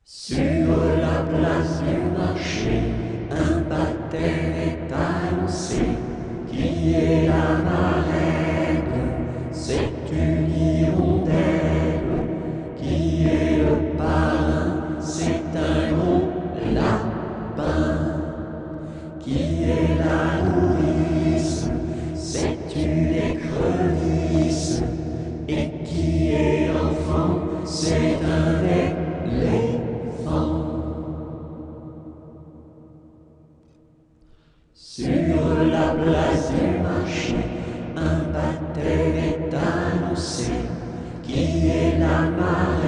Sur la place du marché, un baptême est annoncé. Qui est la marraine? C'est une hirondelle. Qui est le parrain? C'est un gros lapin. Qui est la nourrice? C'est une écrevisse. Et qui est l'enfant? C'est un éléphant. Sur la place du marché, un baptême est annoncé. Qui est la marraine?